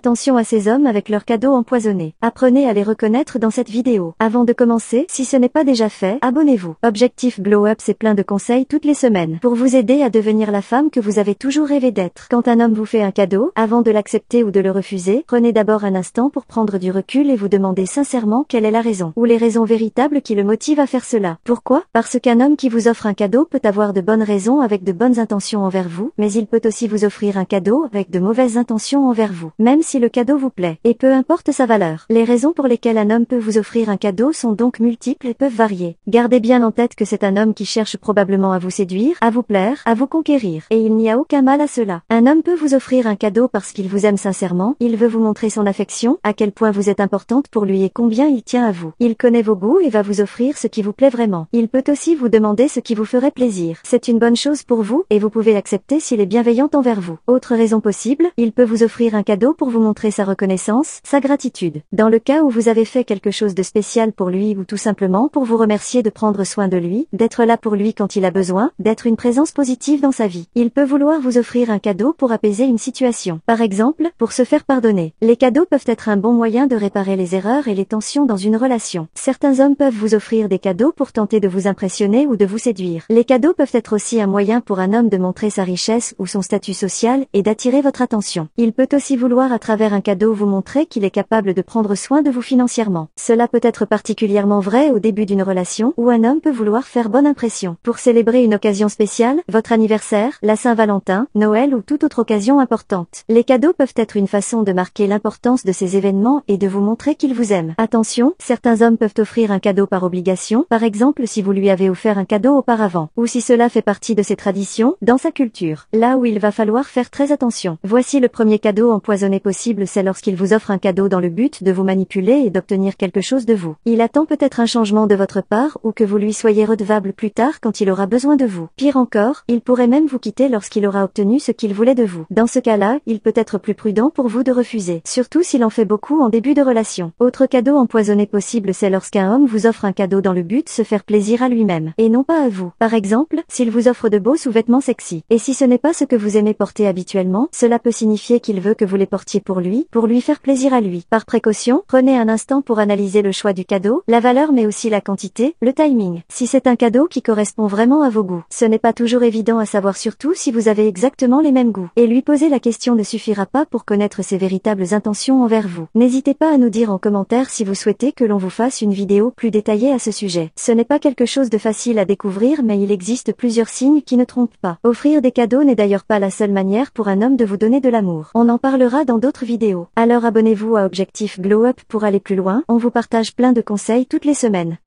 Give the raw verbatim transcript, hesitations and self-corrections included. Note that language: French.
Attention à ces hommes avec leurs cadeaux empoisonnés. Apprenez à les reconnaître dans cette vidéo. Avant de commencer, si ce n'est pas déjà fait, abonnez-vous. Objectif Glow Up, c'est plein de conseils toutes les semaines pour vous aider à devenir la femme que vous avez toujours rêvé d'être. Quand un homme vous fait un cadeau, avant de l'accepter ou de le refuser, prenez d'abord un instant pour prendre du recul et vous demander sincèrement quelle est la raison, ou les raisons véritables qui le motivent à faire cela. Pourquoi? Parce qu'un homme qui vous offre un cadeau peut avoir de bonnes raisons avec de bonnes intentions envers vous, mais il peut aussi vous offrir un cadeau avec de mauvaises intentions envers vous, même si le cadeau vous plaît, et peu importe sa valeur. Les raisons pour lesquelles un homme peut vous offrir un cadeau sont donc multiples et peuvent varier. Gardez bien en tête que c'est un homme qui cherche probablement à vous séduire, à vous plaire, à vous conquérir, et il n'y a aucun mal à cela. Un homme peut vous offrir un cadeau parce qu'il vous aime sincèrement, il veut vous montrer son affection, à quel point vous êtes importante pour lui et combien il tient à vous. Il connaît vos goûts et va vous offrir ce qui vous plaît vraiment. Il peut aussi vous demander ce qui vous ferait plaisir. C'est une bonne chose pour vous, et vous pouvez l'accepter s'il est bienveillant envers vous. Autre raison possible, il peut vous offrir un cadeau pour vous montrer sa reconnaissance, sa gratitude. Dans le cas où vous avez fait quelque chose de spécial pour lui ou tout simplement pour vous remercier de prendre soin de lui, d'être là pour lui quand il a besoin, d'être une présence positive dans sa vie. Il peut vouloir vous offrir un cadeau pour apaiser une situation. Par exemple, pour se faire pardonner. Les cadeaux peuvent être un bon moyen de réparer les erreurs et les tensions dans une relation. Certains hommes peuvent vous offrir des cadeaux pour tenter de vous impressionner ou de vous séduire. Les cadeaux peuvent être aussi un moyen pour un homme de montrer sa richesse ou son statut social et d'attirer votre attention. Il peut aussi vouloir à travers un cadeau vous montrer qu'il est capable de prendre soin de vous financièrement. Cela peut être particulièrement vrai au début d'une relation où un homme peut vouloir faire bonne impression. Pour célébrer une occasion spéciale, votre anniversaire, la Saint-Valentin, Noël ou toute autre occasion importante. Les cadeaux peuvent être une façon de marquer l'importance de ces événements et de vous montrer qu'il vous aime. Attention, certains hommes peuvent offrir un cadeau par obligation, par exemple si vous lui avez offert un cadeau auparavant, ou si cela fait partie de ses traditions, dans sa culture, là où il va falloir faire très attention. Voici le premier cadeau empoisonné possible, c'est lorsqu'il vous offre un cadeau dans le but de vous manipuler et d'obtenir quelque chose de vous. Il attend peut-être un changement de votre part ou que vous lui soyez redevable plus tard quand il aura besoin de vous. Pire encore, il pourrait même vous quitter lorsqu'il aura obtenu ce qu'il voulait de vous. Dans ce cas-là, il peut être plus prudent pour vous de refuser, surtout s'il en fait beaucoup en début de relation. Autre cadeau empoisonné possible, c'est lorsqu'un homme vous offre un cadeau dans le but de se faire plaisir à lui-même, et non pas à vous. Par exemple, s'il vous offre de beaux sous-vêtements sexy. Et si ce n'est pas ce que vous aimez porter habituellement, cela peut signifier qu'il veut que vous les portiez pour lui, pour lui faire plaisir à lui. Par précaution, prenez un instant pour analyser le choix du cadeau, la valeur mais aussi la quantité, le timing. Si c'est un cadeau qui correspond vraiment à vos goûts, ce n'est pas toujours évident à savoir, surtout si vous avez exactement les mêmes goûts. Et lui poser la question ne suffira pas pour connaître ses véritables intentions envers vous. N'hésitez pas à nous dire en commentaire si vous souhaitez que l'on vous fasse une vidéo plus détaillée à ce sujet. Ce n'est pas quelque chose de facile à découvrir, mais il existe plusieurs signes qui ne trompent pas. Offrir des cadeaux n'est d'ailleurs pas la seule manière pour un homme de vous donner de l'amour. On en parlera dans d'autres vidéos. Alors abonnez-vous à Objectif Glow Up pour aller plus loin, on vous partage plein de conseils toutes les semaines.